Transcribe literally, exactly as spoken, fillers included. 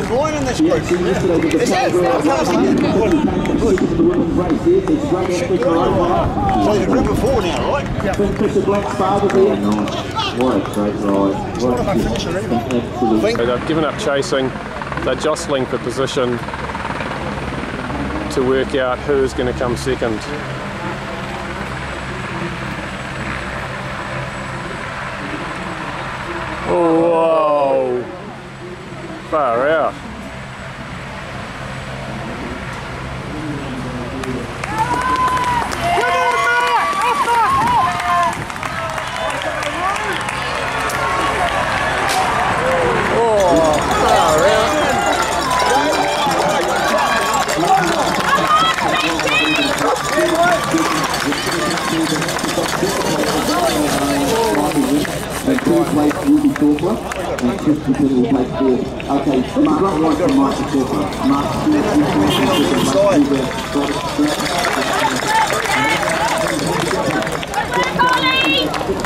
good line in this group. Is it? So there's a group of four now, right? Yeah. They've given up chasing. They're jostling for position to work out who's going to come second. Whoa! Far out. Okay, Mark, right from Mike to Corporate. Mark, you